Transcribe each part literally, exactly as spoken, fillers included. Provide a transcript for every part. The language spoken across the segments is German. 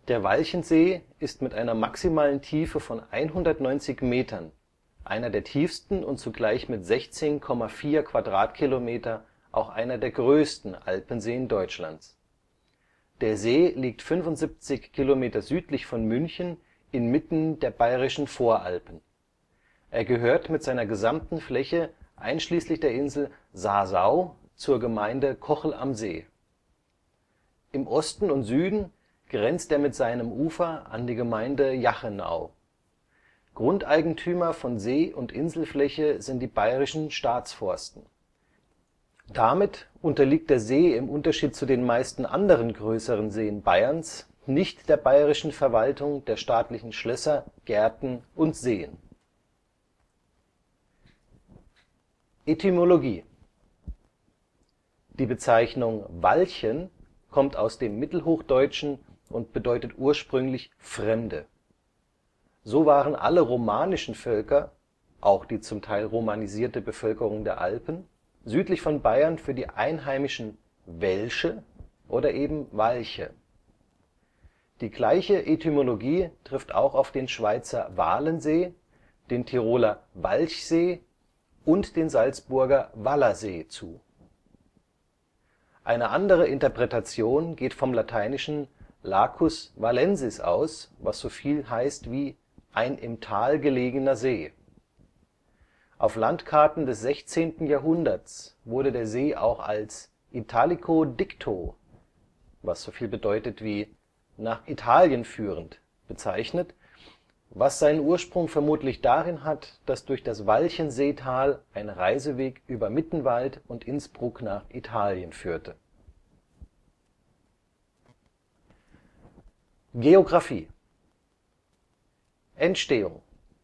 Der Walchensee ist mit einer maximalen Tiefe von hundertneunzig Metern einer der tiefsten und zugleich mit sechzehn Komma vier Quadratkilometer auch einer der größten Alpenseen Deutschlands. Der See liegt fünfundsiebzig Kilometer südlich von München inmitten der Bayerischen Voralpen. Er gehört mit seiner gesamten Fläche einschließlich der Insel Sassau zur Gemeinde Kochel am See. Im Osten und Süden grenzt er mit seinem Ufer an die Gemeinde Jachenau. Grundeigentümer von See und Inselfläche sind die Bayerischen Staatsforsten. Damit unterliegt der See im Unterschied zu den meisten anderen größeren Seen Bayerns nicht der bayerischen Verwaltung der staatlichen Schlösser, Gärten und Seen. Etymologie: Die Bezeichnung Walchen kommt aus dem Mittelhochdeutschen und bedeutet ursprünglich Fremde. So waren alle romanischen Völker, auch die zum Teil romanisierte Bevölkerung der Alpen, südlich von Bayern für die Einheimischen Welsche oder eben Walche. Die gleiche Etymologie trifft auch auf den Schweizer Walensee, den Tiroler Walchsee und den Salzburger Wallersee zu. Eine andere Interpretation geht vom lateinischen Lacus vallensis aus, was so viel heißt wie ein im Tal gelegener See. Auf Landkarten des sechzehnten Jahrhunderts wurde der See auch als Italico dicto, was so viel bedeutet wie nach Italien führend, bezeichnet, was seinen Ursprung vermutlich darin hat, dass durch das Walchenseetal ein Reiseweg über Mittenwald und Innsbruck nach Italien führte. Geographie: Entstehung: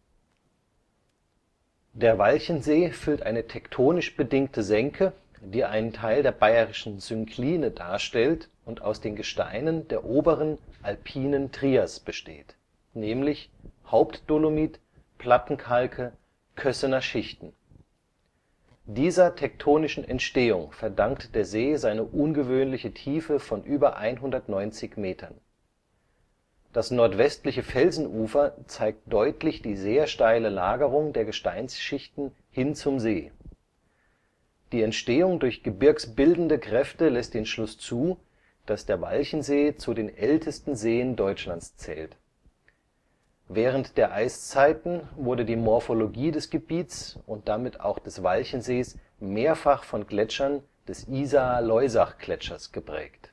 Der Walchensee füllt eine tektonisch bedingte Senke, die einen Teil der Bayerischen Synkline darstellt und aus den Gesteinen der oberen alpinen Trias besteht, nämlich Hauptdolomit, Plattenkalke, Kössener Schichten. Dieser tektonischen Entstehung verdankt der See seine ungewöhnliche Tiefe von über hundertneunzig Metern. Das nordwestliche Felsenufer zeigt deutlich die sehr steile Lagerung der Gesteinsschichten hin zum See. Die Entstehung durch gebirgsbildende Kräfte lässt den Schluss zu, dass der Walchensee zu den ältesten Seen Deutschlands zählt. Während der Eiszeiten wurde die Morphologie des Gebiets und damit auch des Walchensees mehrfach von Gletschern des Isar-Loisach-Gletschers geprägt.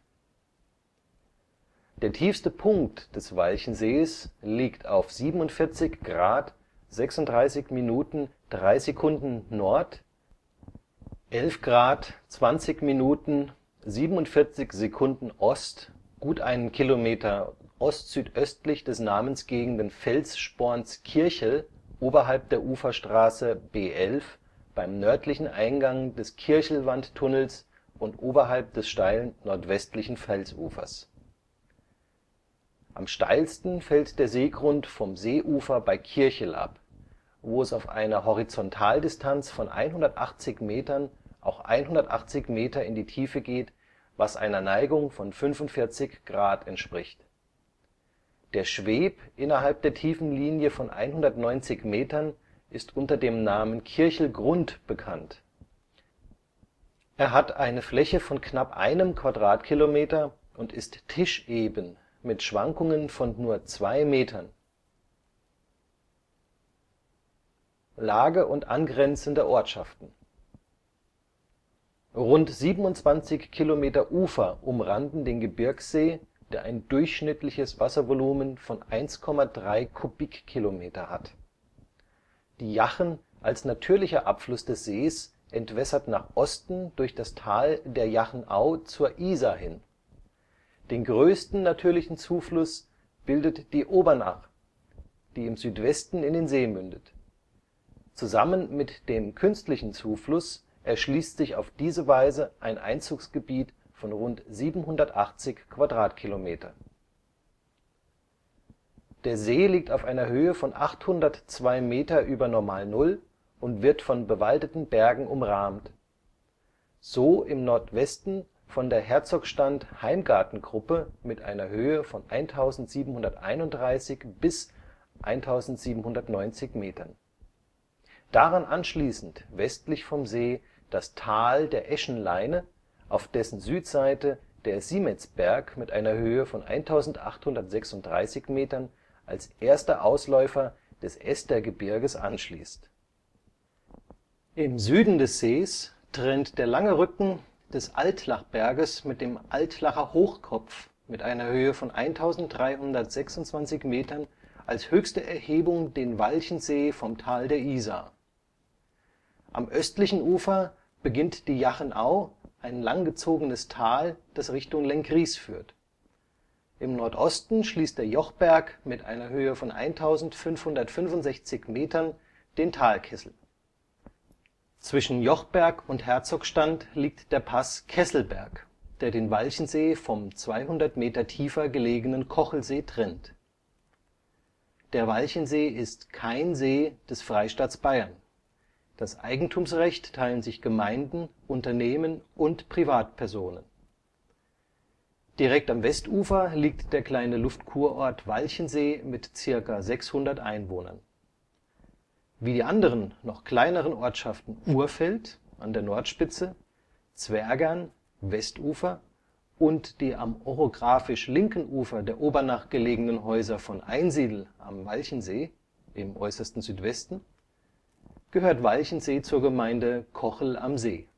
Der tiefste Punkt des Walchensees liegt auf siebenundvierzig Grad sechsunddreißig Minuten drei Sekunden Nord, elf Grad zwanzig Minuten siebenundvierzig Sekunden Ost, gut einen Kilometer ostsüdöstlich des namensgebenden Felssporns Kirchel oberhalb der Uferstraße B elf beim nördlichen Eingang des Kirchelwandtunnels und oberhalb des steilen nordwestlichen Felsufers. Am steilsten fällt der Seegrund vom Seeufer bei Kirchel ab, wo es auf einer Horizontaldistanz von hundertachtzig Metern auch hundertachtzig Meter in die Tiefe geht, was einer Neigung von fünfundvierzig Grad entspricht. Der Schweb innerhalb der Tiefenlinie von hundertneunzig Metern ist unter dem Namen Kirchelgrund bekannt. Er hat eine Fläche von knapp einem Quadratkilometer und ist tischeben mit Schwankungen von nur zwei Metern. Lage und angrenzende Ortschaften: Rund siebenundzwanzig Kilometer Ufer umranden den Gebirgssee, der ein durchschnittliches Wasservolumen von eins Komma drei Kubikkilometer hat. Die Jachen als natürlicher Abfluss des Sees entwässert nach Osten durch das Tal der Jachenau zur Isar hin. Den größten natürlichen Zufluss bildet die Obernach, die im Südwesten in den See mündet. Zusammen mit dem künstlichen Zufluss erschließt sich auf diese Weise ein Einzugsgebiet von rund siebenhundertachtzig Quadratkilometer. Der See liegt auf einer Höhe von achthundertzwei Meter über Normalnull und wird von bewaldeten Bergen umrahmt. So im Nordwesten von der Herzogstand-Heimgartengruppe mit einer Höhe von eintausendsiebenhunderteinunddreißig bis eintausendsiebenhundertneunzig Metern. Daran anschließend westlich vom See das Tal der Eschenleine, auf dessen Südseite der Simetsberg mit einer Höhe von eintausendachthundertsechsunddreißig Metern als erster Ausläufer des Estergebirges anschließt. Im Süden des Sees trennt der lange Rücken des Altlachberges mit dem Altlacher Hochkopf mit einer Höhe von eintausenddreihundertsechsundzwanzig Metern als höchste Erhebung den Walchensee vom Tal der Isar. Am östlichen Ufer beginnt die Jachenau, ein langgezogenes Tal, das Richtung Lenggries führt. Im Nordosten schließt der Jochberg mit einer Höhe von eintausendfünfhundertfünfundsechzig Metern den Talkessel. Zwischen Jochberg und Herzogstand liegt der Pass Kesselberg, der den Walchensee vom zweihundert Meter tiefer gelegenen Kochelsee trennt. Der Walchensee ist kein See des Freistaats Bayern. Das Eigentumsrecht teilen sich Gemeinden, Unternehmen und Privatpersonen. Direkt am Westufer liegt der kleine Luftkurort Walchensee mit circa sechshundert Einwohnern. Wie die anderen, noch kleineren Ortschaften Urfeld an der Nordspitze, Zwergern (Westufer) und die am orographisch linken Ufer der Obernach gelegenen Häuser von Einsiedl am Walchensee im äußersten Südwesten, gehört Walchensee zur Gemeinde Kochel am See.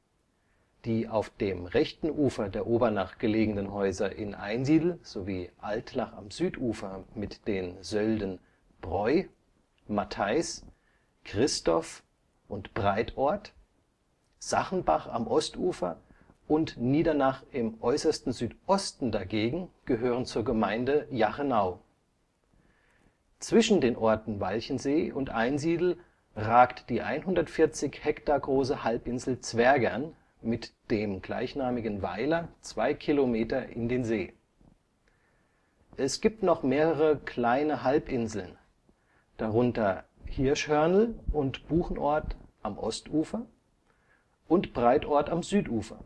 Die auf dem rechten Ufer der Obernach gelegenen Häuser in Einsiedl sowie Altlach am Südufer mit den Sölden Bräu, Matteis, Christoph und Breitort, Sachenbach am Ostufer und Niedernach im äußersten Südosten dagegen gehören zur Gemeinde Jachenau. Zwischen den Orten Walchensee und Einsiedl ragt die hundertvierzig Hektar große Halbinsel Zwergern mit dem gleichnamigen Weiler zwei Kilometer in den See. Es gibt noch mehrere kleine Halbinseln, darunter Hirschhörnl und Buchenort am Ostufer und Breitort am Südufer.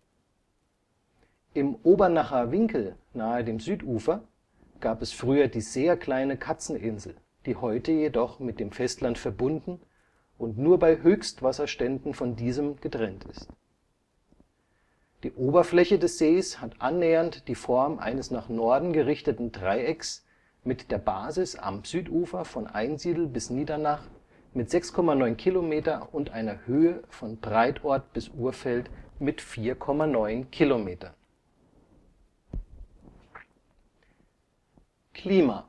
Im Obernacher Winkel nahe dem Südufer gab es früher die sehr kleine Katzeninsel, die heute jedoch mit dem Festland verbunden und nur bei Höchstwasserständen von diesem getrennt ist. Die Oberfläche des Sees hat annähernd die Form eines nach Norden gerichteten Dreiecks mit der Basis am Südufer von Einsiedl bis Niedernach mit sechs Komma neun Kilometer und einer Höhe von Breitort bis Urfeld mit vier Komma neun Kilometern. Klima.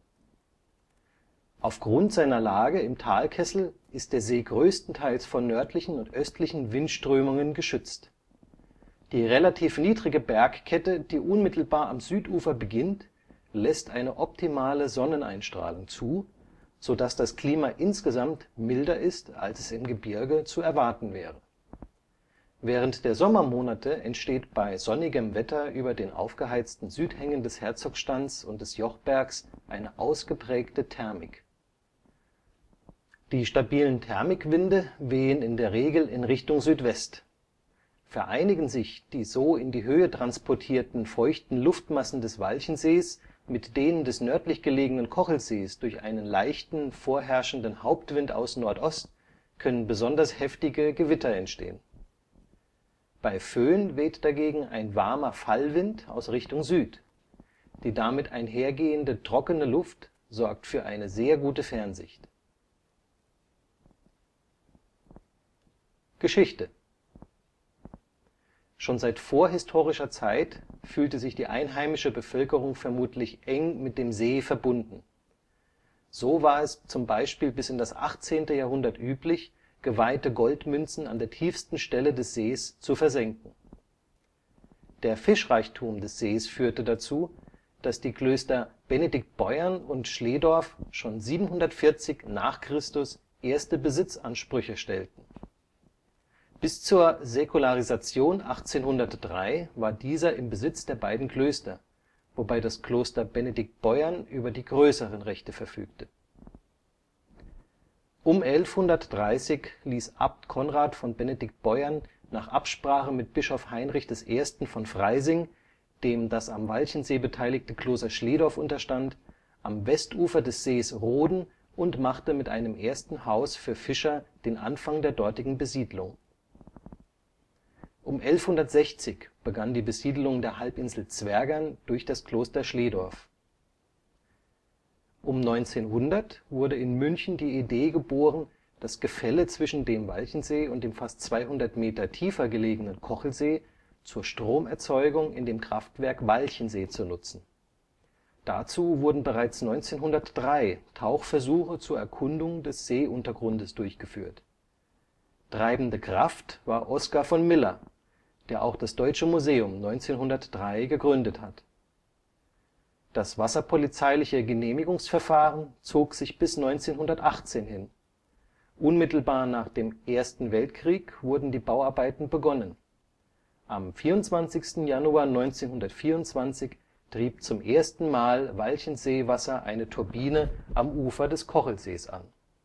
Aufgrund seiner Lage im Talkessel ist der See größtenteils von nördlichen und östlichen Windströmungen geschützt. Die relativ niedrige Bergkette, die unmittelbar am Südufer beginnt, lässt eine optimale Sonneneinstrahlung zu, so dass das Klima insgesamt milder ist, als es im Gebirge zu erwarten wäre. Während der Sommermonate entsteht bei sonnigem Wetter über den aufgeheizten Südhängen des Herzogstands und des Jochbergs eine ausgeprägte Thermik. Die stabilen Thermikwinde wehen in der Regel in Richtung Südwest. Vereinigen sich die so in die Höhe transportierten feuchten Luftmassen des Walchensees mit denen des nördlich gelegenen Kochelsees durch einen leichten vorherrschenden Hauptwind aus Nordost, können besonders heftige Gewitter entstehen. Bei Föhn weht dagegen ein warmer Fallwind aus Richtung Süd. Die damit einhergehende trockene Luft sorgt für eine sehr gute Fernsicht. Geschichte. Schon seit vorhistorischer Zeit fühlte sich die einheimische Bevölkerung vermutlich eng mit dem See verbunden. So war es zum Beispiel bis in das achtzehnte Jahrhundert üblich, geweihte Goldmünzen an der tiefsten Stelle des Sees zu versenken. Der Fischreichtum des Sees führte dazu, dass die Klöster Benediktbeuern und Schlehdorf schon siebenhundertvierzig nach Christus erste Besitzansprüche stellten. Bis zur Säkularisation achtzehnhundertdrei war dieser im Besitz der beiden Klöster, wobei das Kloster Benediktbeuern über die größeren Rechte verfügte. Um elfhundertdreißig ließ Abt Konrad von Benediktbeuern nach Absprache mit Bischof Heinrich I. von Freising, dem das am Walchensee beteiligte Kloster Schlehdorf unterstand, am Westufer des Sees roden und machte mit einem ersten Haus für Fischer den Anfang der dortigen Besiedlung. Um elfhundertsechzig begann die Besiedelung der Halbinsel Zwergern durch das Kloster Schlehdorf. Um neunzehnhundert wurde in München die Idee geboren, das Gefälle zwischen dem Walchensee und dem fast zweihundert Meter tiefer gelegenen Kochelsee zur Stromerzeugung in dem Kraftwerk Walchensee zu nutzen. Dazu wurden bereits neunzehnhundertdrei Tauchversuche zur Erkundung des Seeuntergrundes durchgeführt. Treibende Kraft war Oskar von Miller, der auch das Deutsche Museum neunzehnhundertdrei gegründet hat. Das wasserpolizeiliche Genehmigungsverfahren zog sich bis neunzehnhundertachtzehn hin. Unmittelbar nach dem Ersten Weltkrieg wurden die Bauarbeiten begonnen. Am vierundzwanzigsten Januar neunzehnhundertvierundzwanzig trieb zum ersten Mal Walchenseewasser eine Turbine am Ufer des Kochelsees an.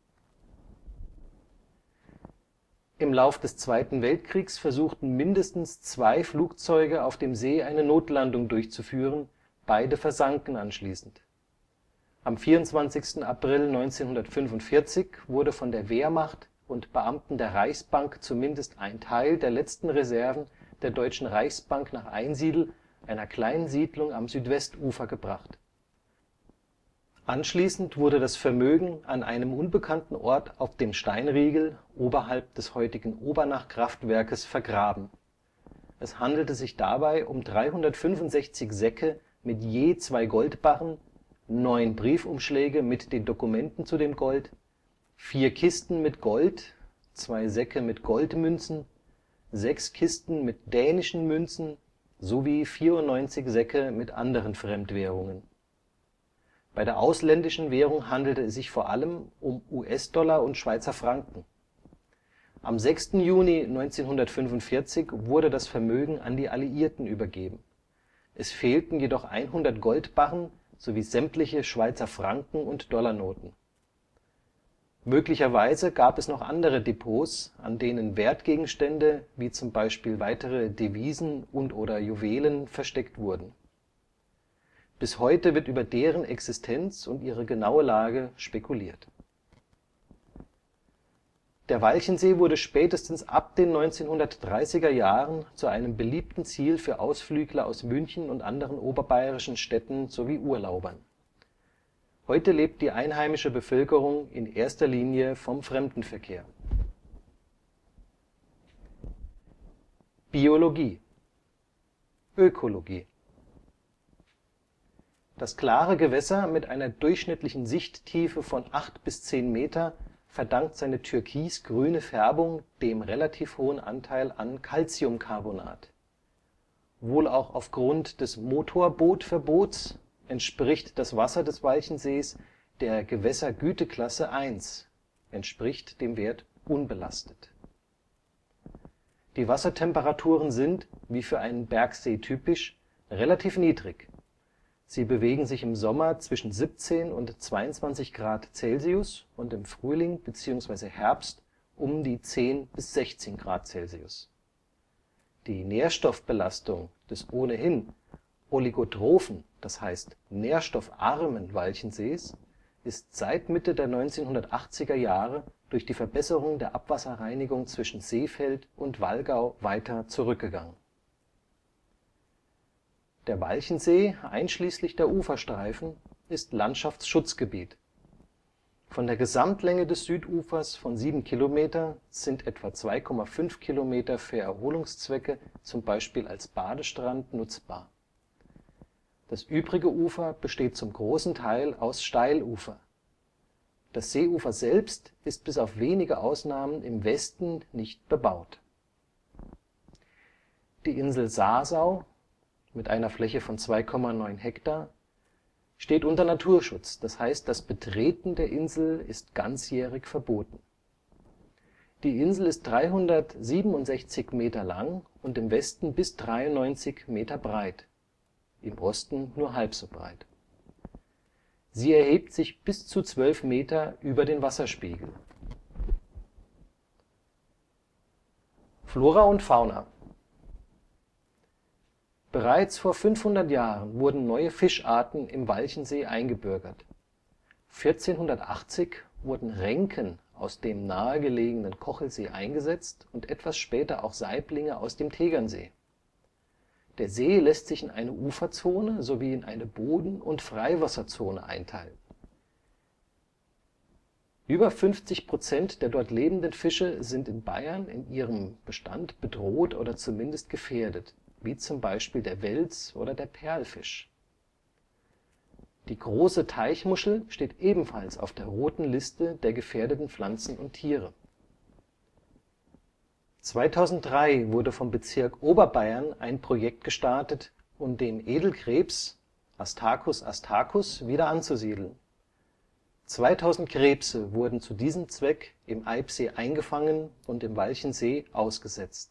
Im Lauf des Zweiten Weltkriegs versuchten mindestens zwei Flugzeuge auf dem See eine Notlandung durchzuführen, beide versanken anschließend. Am vierundzwanzigsten April neunzehnhundertfünfundvierzig wurde von der Wehrmacht und Beamten der Reichsbank zumindest ein Teil der letzten Reserven der Deutschen Reichsbank nach Einsiedl, einer kleinen Siedlung am Südwestufer, gebracht. Anschließend wurde das Vermögen an einem unbekannten Ort auf dem Steinriegel oberhalb des heutigen Obernach-Kraftwerkes vergraben. Es handelte sich dabei um dreihundertfünfundsechzig Säcke mit je zwei Goldbarren, neun Briefumschläge mit den Dokumenten zu dem Gold, vier Kisten mit Gold, zwei Säcke mit Goldmünzen, sechs Kisten mit dänischen Münzen sowie vierundneunzig Säcke mit anderen Fremdwährungen. Bei der ausländischen Währung handelte es sich vor allem um U S-Dollar und Schweizer Franken. Am sechsten Juni neunzehnhundertfünfundvierzig wurde das Vermögen an die Alliierten übergeben. Es fehlten jedoch hundert Goldbarren sowie sämtliche Schweizer Franken und Dollarnoten. Möglicherweise gab es noch andere Depots, an denen Wertgegenstände wie zum Beispiel weitere Devisen und/oder Juwelen versteckt wurden. Bis heute wird über deren Existenz und ihre genaue Lage spekuliert. Der Walchensee wurde spätestens ab den neunzehnhundertdreißiger Jahren zu einem beliebten Ziel für Ausflügler aus München und anderen oberbayerischen Städten sowie Urlaubern. Heute lebt die einheimische Bevölkerung in erster Linie vom Fremdenverkehr. Biologie. Ökologie. Das klare Gewässer mit einer durchschnittlichen Sichttiefe von acht bis zehn Meter verdankt seine türkisgrüne Färbung dem relativ hohen Anteil an Calciumcarbonat. Wohl auch aufgrund des Motorbootverbots entspricht das Wasser des Walchensees der Gewässergüteklasse eins, entspricht dem Wert unbelastet. Die Wassertemperaturen sind, wie für einen Bergsee typisch, relativ niedrig. Sie bewegen sich im Sommer zwischen siebzehn und zweiundzwanzig Grad Celsius und im Frühling bzw. Herbst um die zehn bis sechzehn Grad Celsius. Die Nährstoffbelastung des ohnehin oligotrophen, das heißt nährstoffarmen Walchensees ist seit Mitte der neunzehnhundertachtziger Jahre durch die Verbesserung der Abwasserreinigung zwischen Seefeld und Wallgau weiter zurückgegangen. Der Walchensee einschließlich der Uferstreifen ist Landschaftsschutzgebiet. Von der Gesamtlänge des Südufers von sieben Kilometer sind etwa zwei Komma fünf Kilometer für Erholungszwecke, zum Beispiel als Badestrand, nutzbar. Das übrige Ufer besteht zum großen Teil aus Steilufer. Das Seeufer selbst ist bis auf wenige Ausnahmen im Westen nicht bebaut. Die Insel Sassau mit einer Fläche von zwei Komma neun Hektar steht unter Naturschutz, das heißt, das Betreten der Insel ist ganzjährig verboten. Die Insel ist dreihundertsiebenundsechzig Meter lang und im Westen bis dreiundneunzig Meter breit, im Osten nur halb so breit. Sie erhebt sich bis zu zwölf Meter über den Wasserspiegel. Flora und Fauna. Bereits vor fünfhundert Jahren wurden neue Fischarten im Walchensee eingebürgert. vierzehnhundertachtzig wurden Renken aus dem nahe gelegenen Kochelsee eingesetzt und etwas später auch Saiblinge aus dem Tegernsee. Der See lässt sich in eine Uferzone sowie in eine Boden - und Freiwasserzone einteilen. Über fünfzig Prozent der dort lebenden Fische sind in Bayern in ihrem Bestand bedroht oder zumindest gefährdet, wie zum Beispiel der Wels oder der Perlfisch. Die Große Teichmuschel steht ebenfalls auf der Roten Liste der gefährdeten Pflanzen und Tiere. zweitausenddrei wurde vom Bezirk Oberbayern ein Projekt gestartet, um den Edelkrebs (Astacus astacus) wieder anzusiedeln. zweitausend Krebse wurden zu diesem Zweck im Eibsee eingefangen und im Walchensee ausgesetzt.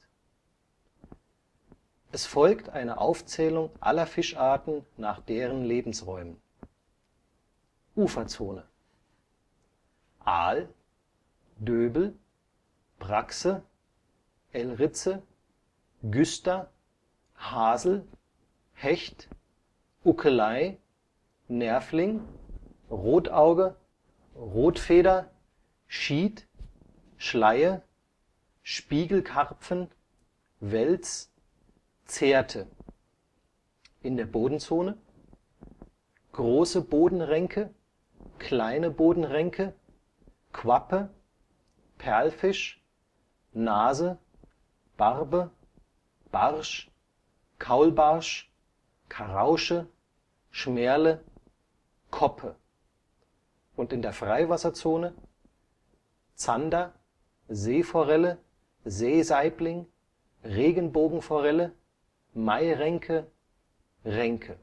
Es folgt eine Aufzählung aller Fischarten nach deren Lebensräumen. Uferzone: Aal, Döbel, Brachse, Elritze, Güster, Hasel, Hecht, Ukelei, Nerfling, Rotauge, Rotfeder, Schied, Schleie, Spiegelkarpfen, Wels, Zerte. In der Bodenzone: Große Bodenrenke, Kleine Bodenrenke, Quappe, Perlfisch, Nase, Barbe, Barsch, Kaulbarsch, Karausche, Schmerle, Koppe. Und in der Freiwasserzone: Zander, Seeforelle, Seesaibling, Regenbogenforelle, Mairenke, Renke.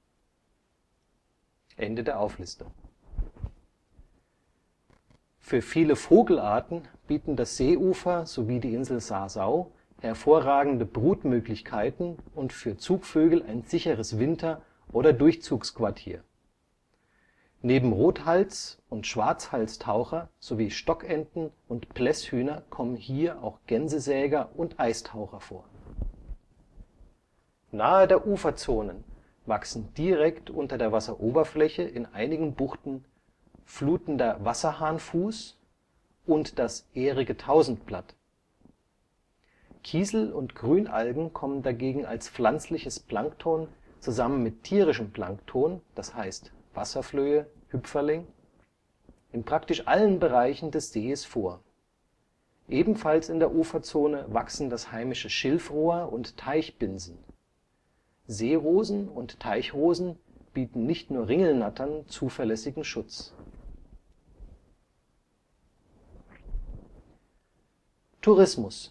Ende der Auflistung. Für viele Vogelarten bieten das Seeufer sowie die Insel Sassau hervorragende Brutmöglichkeiten und für Zugvögel ein sicheres Winter - oder Durchzugsquartier. Neben Rothals - und Schwarzhalstaucher sowie Stockenten und Plässhühner kommen hier auch Gänsesäger und Eistaucher vor. Nahe der Uferzonen wachsen direkt unter der Wasseroberfläche in einigen Buchten Flutender Wasserhahnenfuß und das Ährige Tausendblatt. Kiesel und Grünalgen kommen dagegen als pflanzliches Plankton zusammen mit tierischem Plankton (Wasserflöhe, Hüpferling) in praktisch allen Bereichen des Sees vor. Ebenfalls in der Uferzone wachsen das heimische Schilfrohr und Teichbinsen. Seerosen und Teichrosen bieten nicht nur Ringelnattern zuverlässigen Schutz. Tourismus: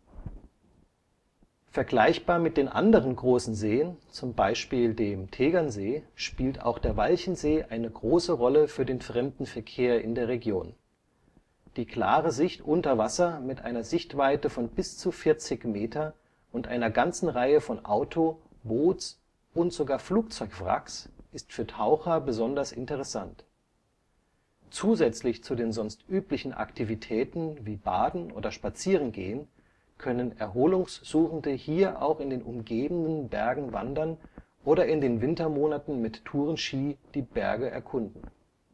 Vergleichbar mit den anderen großen Seen, zum Beispiel dem Tegernsee, spielt auch der Walchensee eine große Rolle für den Fremdenverkehr in der Region. Die klare Sicht unter Wasser mit einer Sichtweite von bis zu vierzig Meter und einer ganzen Reihe von Auto -, Boots - und sogar Flugzeugwracks ist für Taucher besonders interessant. Zusätzlich zu den sonst üblichen Aktivitäten wie Baden oder Spazierengehen können Erholungssuchende hier auch in den umgebenden Bergen wandern oder in den Wintermonaten mit Tourenski die Berge erkunden.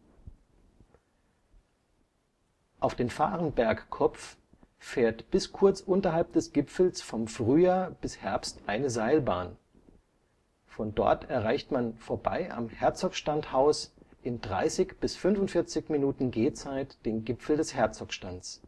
Auf den Fahrenbergkopf fährt bis kurz unterhalb des Gipfels vom Frühjahr bis Herbst eine Seilbahn. Von dort erreicht man vorbei am Herzogstandhaus in dreißig bis fünfundvierzig Minuten Gehzeit den Gipfel des Herzogstands.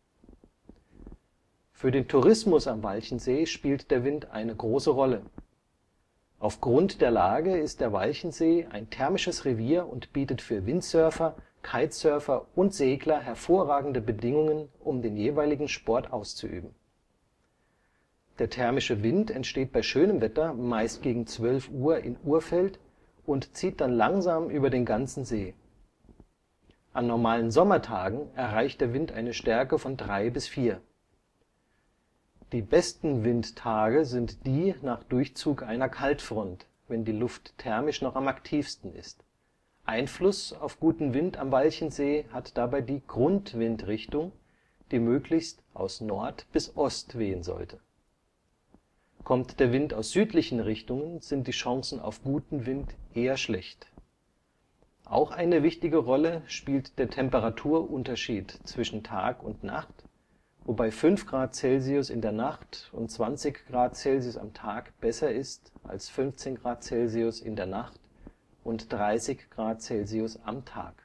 Für den Tourismus am Walchensee spielt der Wind eine große Rolle. Aufgrund der Lage ist der Walchensee ein thermisches Revier und bietet für Windsurfer, Kitesurfer und Segler hervorragende Bedingungen, um den jeweiligen Sport auszuüben. Der thermische Wind entsteht bei schönem Wetter meist gegen zwölf Uhr in Urfeld und zieht dann langsam über den ganzen See. An normalen Sommertagen erreicht der Wind eine Stärke von drei bis vier. Die besten Windtage sind die nach Durchzug einer Kaltfront, wenn die Luft thermisch noch am aktivsten ist. Einfluss auf guten Wind am Walchensee hat dabei die Grundwindrichtung, die möglichst aus Nord bis Ost wehen sollte. Kommt der Wind aus südlichen Richtungen, sind die Chancen auf guten Wind eher schlecht. Auch eine wichtige Rolle spielt der Temperaturunterschied zwischen Tag und Nacht, wobei fünf Grad Celsius in der Nacht und zwanzig Grad Celsius am Tag besser ist als fünfzehn Grad Celsius in der Nacht und dreißig Grad Celsius am Tag.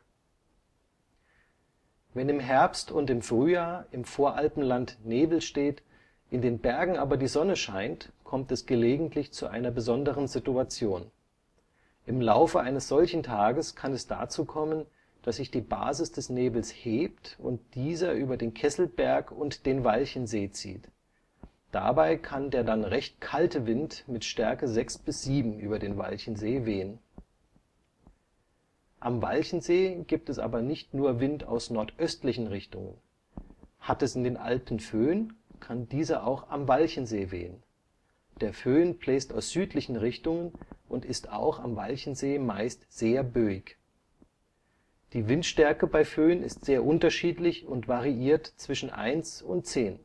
Wenn im Herbst und im Frühjahr im Voralpenland Nebel steht, in den Bergen aber die Sonne scheint, kommt es gelegentlich zu einer besonderen Situation. Im Laufe eines solchen Tages kann es dazu kommen, dass sich die Basis des Nebels hebt und dieser über den Kesselberg und den Walchensee zieht. Dabei kann der dann recht kalte Wind mit Stärke sechs bis sieben über den Walchensee wehen. Am Walchensee gibt es aber nicht nur Wind aus nordöstlichen Richtungen. Hat es in den Alpen Föhn, kann dieser auch am Walchensee wehen. Der Föhn bläst aus südlichen Richtungen und ist auch am Walchensee meist sehr böig. Die Windstärke bei Föhn ist sehr unterschiedlich und variiert zwischen eins und zehn.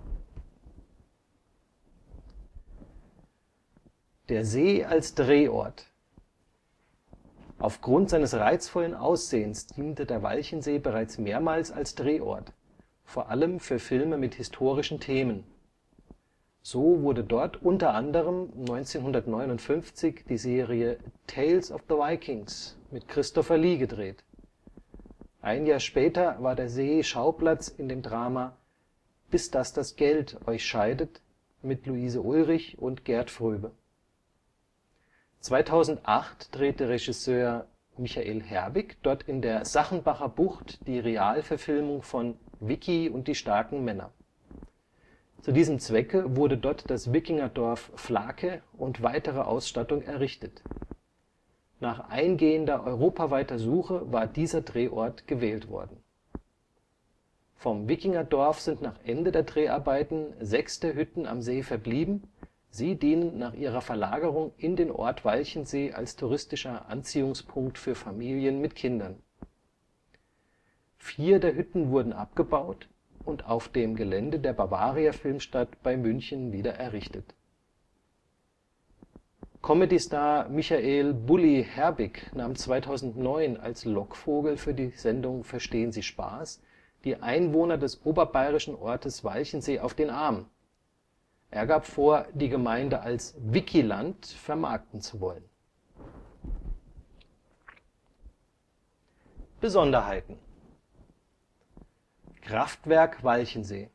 Der See als Drehort. Aufgrund seines reizvollen Aussehens diente der Walchensee bereits mehrmals als Drehort, vor allem für Filme mit historischen Themen. So wurde dort unter anderem neunzehnhundertneunundfünfzig die Serie Tales of the Vikings mit Christopher Lee gedreht. Ein Jahr später war der See Schauplatz in dem Drama Bis dass das Geld euch scheidet mit Luise Ullrich und Gert Fröbe. zweitausendacht drehte Regisseur Michael Herbig dort in der Sachenbacher Bucht die Realverfilmung von Wickie und die starken Männer. Zu diesem Zwecke wurde dort das Wikingerdorf Flake und weitere Ausstattung errichtet. Nach eingehender europaweiter Suche war dieser Drehort gewählt worden. Vom Wikingerdorf sind nach Ende der Dreharbeiten sechs der Hütten am See verblieben, sie dienen nach ihrer Verlagerung in den Ort Walchensee als touristischer Anziehungspunkt für Familien mit Kindern. Vier der Hütten wurden abgebaut und auf dem Gelände der Bavaria Filmstadt bei München wieder errichtet. Comedy-Star Michael „ Bully “Herbig nahm zweitausendneun als Lockvogel für die Sendung Verstehen Sie Spaß die Einwohner des oberbayerischen Ortes Walchensee auf den Arm. Er gab vor, die Gemeinde als „ Wickieland “vermarkten zu wollen. Besonderheiten: Kraftwerk Walchensee.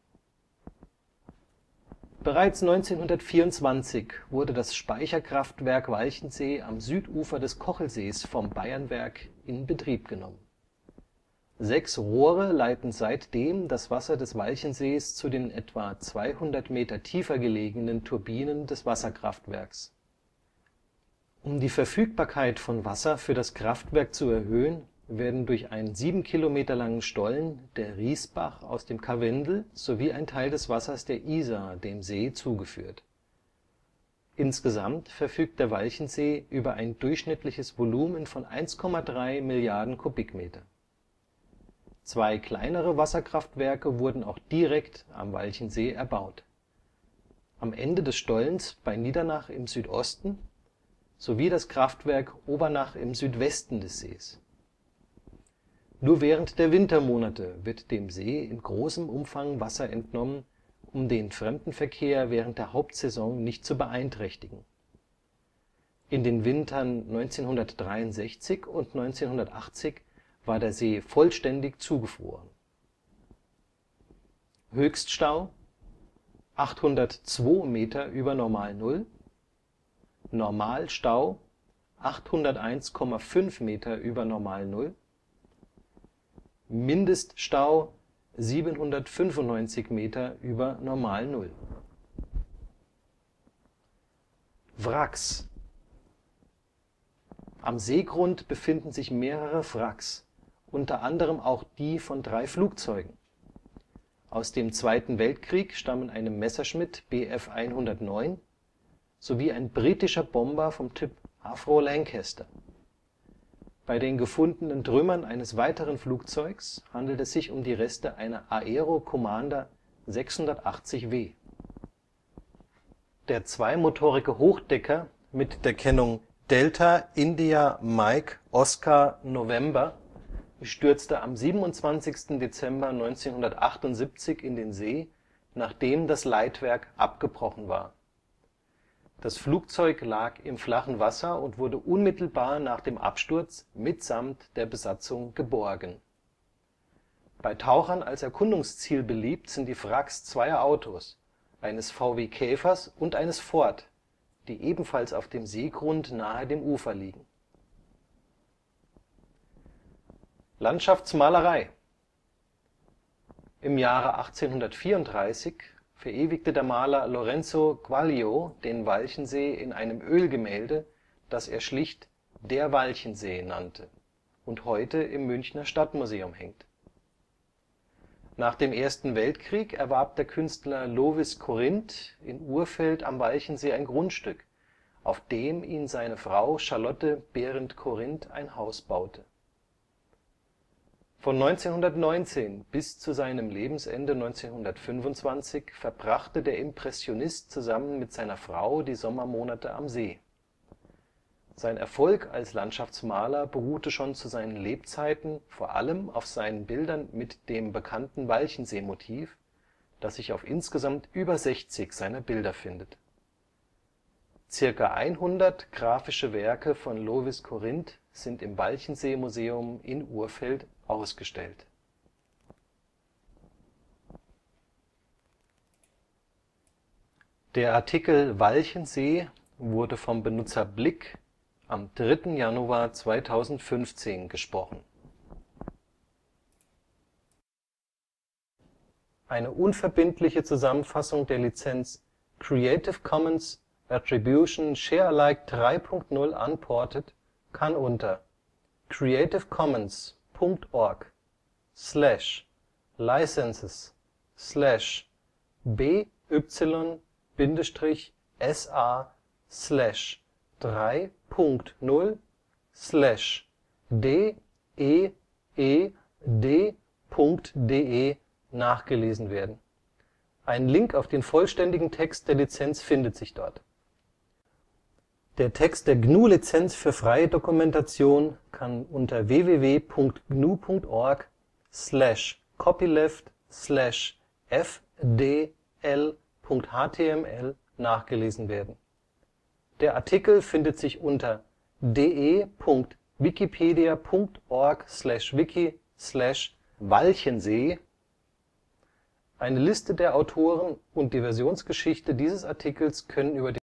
Bereits neunzehnhundertvierundzwanzig wurde das Speicherkraftwerk Walchensee am Südufer des Kochelsees vom Bayernwerk in Betrieb genommen. Sechs Rohre leiten seitdem das Wasser des Walchensees zu den etwa zweihundert Meter tiefer gelegenen Turbinen des Wasserkraftwerks. Um die Verfügbarkeit von Wasser für das Kraftwerk zu erhöhen, werden durch einen sieben Kilometer langen Stollen der Rißbach aus dem Karwendel sowie ein Teil des Wassers der Isar dem See zugeführt. Insgesamt verfügt der Walchensee über ein durchschnittliches Volumen von eins Komma drei Milliarden Kubikmeter. Zwei kleinere Wasserkraftwerke wurden auch direkt am Walchensee erbaut: am Ende des Stollens bei Niedernach im Südosten sowie das Kraftwerk Obernach im Südwesten des Sees. Nur während der Wintermonate wird dem See in großem Umfang Wasser entnommen, um den Fremdenverkehr während der Hauptsaison nicht zu beeinträchtigen. In den Wintern neunzehnhundertdreiundsechzig und neunzehnhundertachtzig war der See vollständig zugefroren. Höchststau: achthundertzwei Meter über Normalnull, Normalstau: achthunderteins Komma fünf Meter über Normalnull, Mindeststau: siebenhundertfünfundneunzig Meter über Normalnull. Wracks: Am Seegrund befinden sich mehrere Wracks, unter anderem auch die von drei Flugzeugen. Aus dem Zweiten Weltkrieg stammen eine Messerschmitt Bf hundertneun sowie ein britischer Bomber vom Typ Avro Lancaster. Bei den gefundenen Trümmern eines weiteren Flugzeugs handelt es sich um die Reste einer Aero Commander sechshundertachtzig W. Der zweimotorige Hochdecker mit der Kennung D-India-Mike-Oscar-November stürzte am siebenundzwanzigsten Dezember neunzehnhundertachtundsiebzig in den See, nachdem das Leitwerk abgebrochen war. Das Flugzeug lag im flachen Wasser und wurde unmittelbar nach dem Absturz mitsamt der Besatzung geborgen. Bei Tauchern als Erkundungsziel beliebt sind die Wracks zweier Autos, eines V W Käfers und eines Ford, die ebenfalls auf dem Seegrund nahe dem Ufer liegen. Landschaftsmalerei. Im Jahre achtzehnhundertvierunddreißig verewigte der Maler Lorenzo Quaglio den Walchensee in einem Ölgemälde, das er schlicht „ Der Walchensee “nannte und heute im Münchner Stadtmuseum hängt. Nach dem Ersten Weltkrieg erwarb der Künstler Lovis Corinth in Urfeld am Walchensee ein Grundstück, auf dem ihm seine Frau Charlotte Berend-Corinth ein Haus baute. Von neunzehnhundertneunzehn bis zu seinem Lebensende neunzehnhundertfünfundzwanzig verbrachte der Impressionist zusammen mit seiner Frau die Sommermonate am See. Sein Erfolg als Landschaftsmaler beruhte schon zu seinen Lebzeiten vor allem auf seinen Bildern mit dem bekannten Walchensee-Motiv, das sich auf insgesamt über sechzig seiner Bilder findet. Circa hundert graphische Werke von Lovis Corinth sind im Walchensee-Museum in Urfeld ausgestellt. Der Artikel Walchensee wurde vom Benutzer Blick am dritten Januar zweitausendfünfzehn gesprochen. Eine unverbindliche Zusammenfassung der Lizenz Creative Commons Attribution Share Alike drei Punkt null Unported kann unter creative commons punkt org slash licenses slash B Y S A slash drei Punkt null slash D E E D Punkt D E nachgelesen werden. Ein Link auf den vollständigen Text der Lizenz findet sich dort. Der Text der G N U-Lizenz für freie Dokumentation kann unter w w w Punkt g n u Punkt org slash copyleft slash f d l Punkt h t m l nachgelesen werden. Der Artikel findet sich unter de Punkt wikipedia Punkt org slash wiki slash Walchensee. Eine Liste der Autoren und die Versionsgeschichte dieses Artikels können über